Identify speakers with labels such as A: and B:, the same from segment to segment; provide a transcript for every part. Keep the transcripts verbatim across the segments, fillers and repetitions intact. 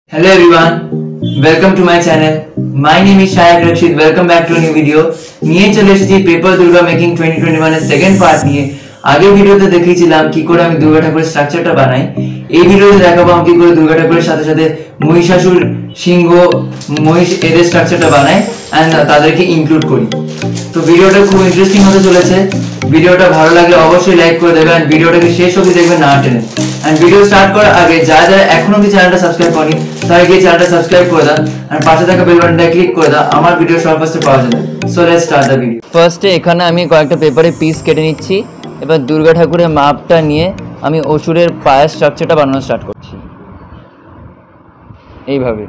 A: Hello everyone, welcome to my channel. My name is Shayak Rakshit. Welcome back to a new video. নিয়ে চলে এসেছি paper Durga making twenty twenty-one এর second part নিয়ে। আগের ভিডিওতে দেখিয়েছিলাম কি করে আমি দুর্গা ঠাকুরের স্ট্রাকচারটা বানাই। এই ভিডিওতে দেখাবো আমি কি করে দুর্গা ঠাকুরের সাথে সাথে মহিষাসুর, সিংহ, মহিষ এদের স্ট্রাকচারটা বানাই এন্ড তাদেরকে ইনক্লুড করি। তো ভিডিওটা খুব ইন্টারেস্টিং হতে চলেছে। ভিডিওটা ভালো লাগলে অবশ্যই লাইক করে দেবেন এন্ড ভিডিওটাকে শেষ অবধি দেখবেন না টেনে। এন্ড ভিডিও স্টার্ট করার আগে যারা যারা এখনো অবধি চ্যানেলটা সাবস্ক্রাইব করেনি তারা গিয়ে চ্যানেলটা সাবস্ক্রাইব করে দাও এন্ড পাশে থাকা বেল বাটনটা ক্লিক করে দাও আমার ভিডিও সবার ফার্স্টে পাওয়া যাবে। So let's start the video. ফার্স্টে এখানে আমি কয়েকটা পেপারে পিস কেটে নিচ্ছি। এবার দুর্গা ঠাকুরের মাপটা নিয়ে আমি অসুরের পায়ের স্ট্রাকচারটা বানানো স্টার্ট করছি এইভাবে।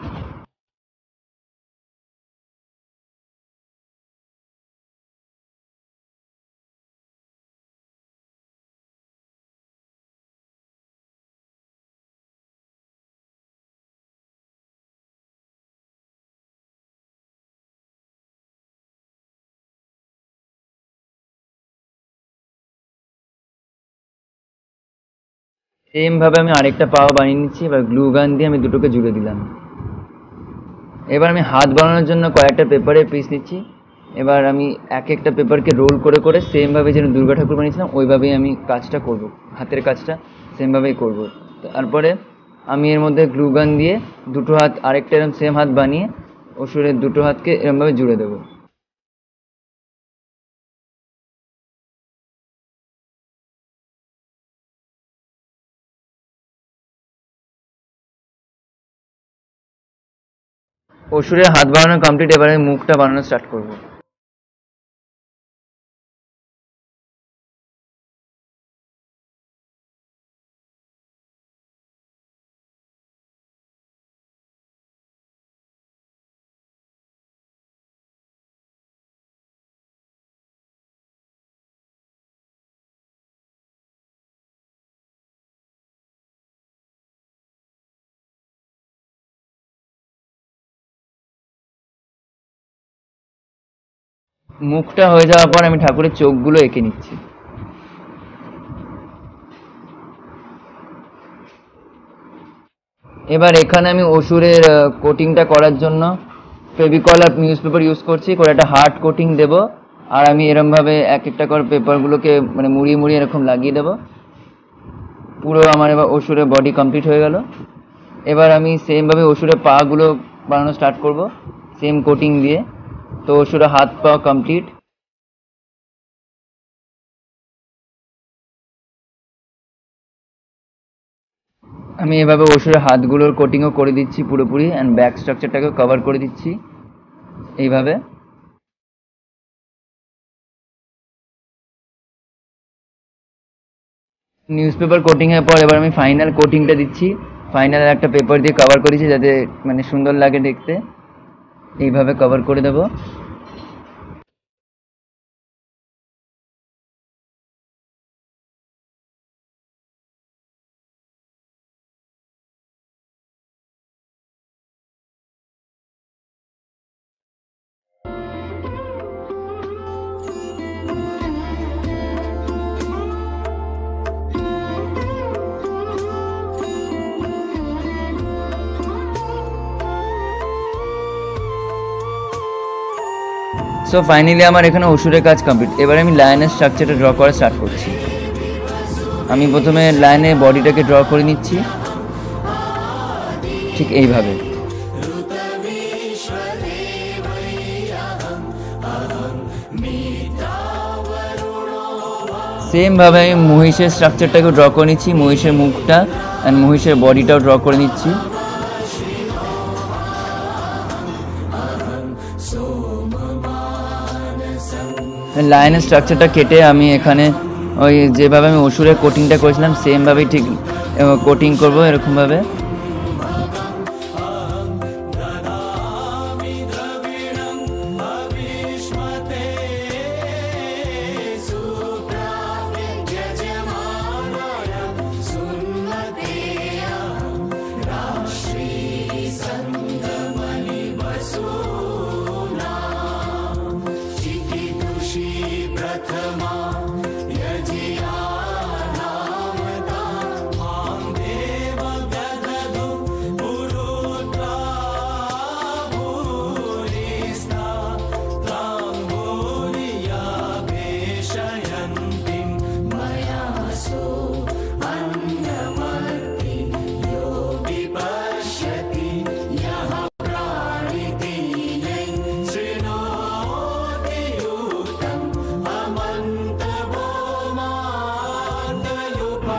A: সেম ভাবে আমি আরেকটা পাও বানিয়ে নিচ্ছি। এবার গ্লু গান দিয়ে আমি দুটোকে জুড়ে দিলাম। এবার আমি হাত বানানোর জন্য কয়েকটা পেপারে পিস নিচ্ছি। এবার আমি এক একটা পেপারকে রোল করে করে সেম ভাবে যেন দুর্গা ঠাকুর বানিয়েছিলাম ওইভাবেই আমি কাজটা করব, হাতের কাজটা সেমভাবেই করব। তারপরে আমি এর মধ্যে গ্লু গান দিয়ে দুটো হাত আরেকটা এরকম সেম হাত বানিয়ে অসুরের দুটো হাতকে এরকমভাবে জুড়ে দেবো। অসুরের হাত বানানো কমপ্লিট। এবার আমি মুখটা বানানো স্টার্ট করব। মুখটা হয়ে যাওয়ার পর আমি ঠাকুরের চোখগুলো এঁকে নিচ্ছি। এবার এখানে আমি অসুরের কোটিংটা করার জন্য ফেভিকল আর নিউজ পেপার ইউজ করছি। করে একটা হার্ড কোটিং দেব আর আমি এরমভাবে এক একটা করে পেপারগুলোকে মানে মুড়িয়ে মুড়িয়ে এরকম লাগিয়ে দেবো। পুরো আমার এবার অসুরের বডি কমপ্লিট হয়ে গেল। এবার আমি সেমভাবে অসুরের পাগুলো বানানো স্টার্ট করব সেম কোটিং দিয়ে। তো অসুরের হাত পা কমপ্লিট। আমি এভাবে অসুরের হাতগুলোর কোটিংও করে দিচ্ছি পুরোপুরি অ্যান্ড ব্যাক স্ট্রাকচারটাকেও কভার করে দিচ্ছি এইভাবে। নিউজ পেপার কোটিংয়ের পর এবার আমি ফাইনাল কোটিংটা দিচ্ছি। ফাইনাল একটা পেপার দিয়ে কভার করেছি যাতে মানে সুন্দর লাগে দেখতে। এইভাবে কভার করে দেবো। সো ফাইনালি আমার এখানে অসুরের কাজ কমপ্লিট। এবার আমি লায়নের স্ট্রাকচারটা ড্র করা স্টার্ট করছি। আমি প্রথমে লাইনে বডিটাকে ড্র করে নিচ্ছি ঠিক এইভাবে। সেমভাবে আমি মহিষের স্ট্রাকচারটাকে ড্র করে নিচ্ছি। মহিষের মুখটা অ্যান্ড মহিষের বডিটাও ড্র করে নিচ্ছি। লাইনের স্ট্রাকচারটা কেটে আমি এখানে ওই যেভাবে আমি অসুরের কোটিংটা করেছিলাম সেমভাবেই ঠিক কোটিং করবো এরকমভাবে।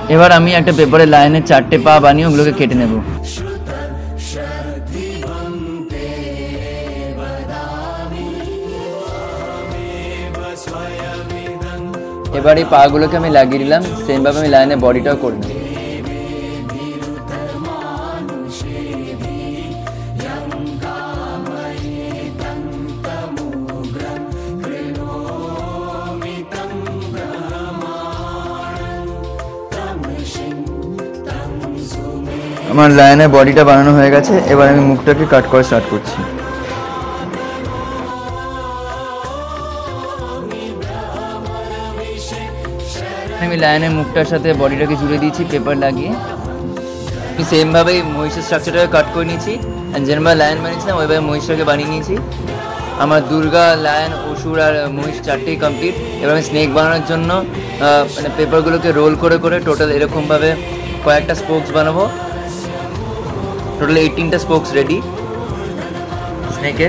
A: এবার আমি একটা পেপারের লাইনের চারটে পা বানিয়ে ওগুলোকে কেটে নেব। এবার এই পাগুলোকে আমি লাগিয়ে দিলাম, সেমভাবে আমি লাইনে বডিটাও করে নেব। আমার লাইনের বডিটা বানানো হয়ে গেছে, এবার আমি মুখটাকে কাট করা স্টার্ট করছি। আমি লাইনের মুখটার সাথে বডিটাকে জুড়ে দিয়েছি পেপার লাগিয়ে। আমি সেমভাবেই মহিষের স্ট্রাকচারটাকে কাট করে নিয়েছি, যেরকমভাবে লায়ন বানিয়েছিলাম ওইভাবে মহিষটাকে বানিয়ে নিয়েছি। আমার দুর্গা, লায়ন, অসুর আর মহিষ চারটেই কমপ্লিট। এবার আমি স্নেক বানানোর জন্য মানে পেপারগুলোকে রোল করে করে টোটাল এরকমভাবে কয়েকটা স্পোকস বানাবো। টোটাল এইটিনটা স্পোকস রেডি স্নেকের।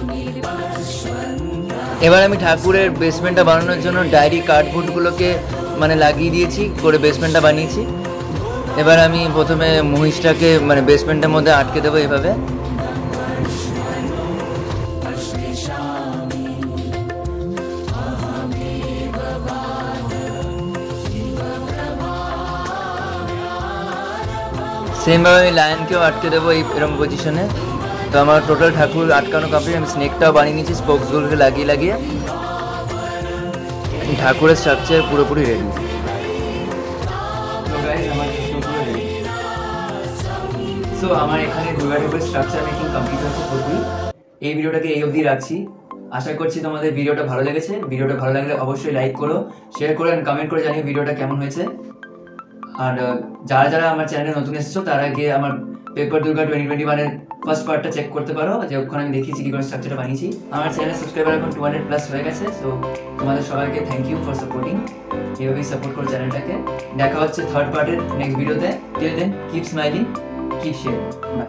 A: এবার আমি ঠাকুরের বেসমেন্টটা বানানোর জন্য ডায়েরি কার্ডবোর্ডগুলোকে মানে লাগিয়ে দিয়েছি করে বেসমেন্টটা বানিয়েছি। এবার আমি প্রথমে মহিষটাকে মানে বেসমেন্টের মধ্যে আটকে দেবো এইভাবে। সেমভাবে আমি লায়নকেও আটকে দেবো এই এরকম পজিশনে। তো আমার টোটাল ঠাকুর আটকানো কমপ্লিট। আমি স্নেকটাও বানিয়ে নিয়েছি স্পোকসগুলোকে লাগিয়ে লাগিয়ে। ঠাকুরের স্ট্রাকচার পুরোপুরি রেডি। সো আমার এখানে দুর্গা ঠাকুরের স্ট্রাকচার মেকিং কমপ্লিট হচ্ছে পুরোপুরি। এই ভিডিওটাকে এই অবধি রাখছি। আশা করছি তোমাদের ভিডিওটা ভালো লেগেছে। ভিডিওটা ভালো লাগলে অবশ্যই লাইক করো, শেয়ার করো আর কমেন্ট করে জানিও ভিডিওটা কেমন হয়েছে। আর যারা যারা আমার চ্যানেলে নতুন এসেছো তারা গিয়ে আমার পেপার দুর্গা টোয়েন্টি টোয়েন্টি ওয়ানের ফার্স্ট পার্টটা চেক করতে পারো, যে ওখানে আমি দেখিয়েছি কী করে স্ট্রাকচারটা বানিয়েছি। আমার চ্যানেল সাবস্ক্রাইবার এখন টু হান্ড্রেড প্লাস হয়ে গেছে। সো তোমাদের সবাইকে থ্যাংক ইউ ফর সাপোর্টিং। এভাবেই সাপোর্ট করো চ্যানেলটাকে। দেখা হচ্ছে থার্ড পার্টের নেক্সট ভিডিওতে। Till then keep smiling, keep share.